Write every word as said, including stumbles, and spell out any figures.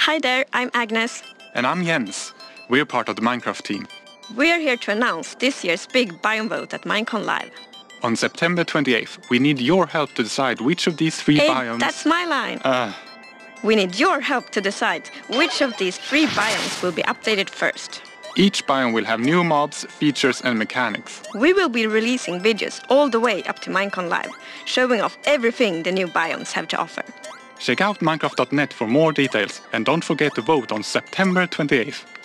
Hi there, I'm Agnes. And I'm Jens. We're part of the Minecraft team. We are here to announce this year's big biome vote at MINECON Live. On September twenty-eighth, we need your help to decide which of these three hey, biomes... that's my line. Uh... We need your help to decide which of these three biomes will be updated first. Each biome will have new mobs, features and mechanics. We will be releasing videos all the way up to MINECON Live, showing off everything the new biomes have to offer. Check out minecraft dot net for more details and don't forget to vote on September twenty-eighth.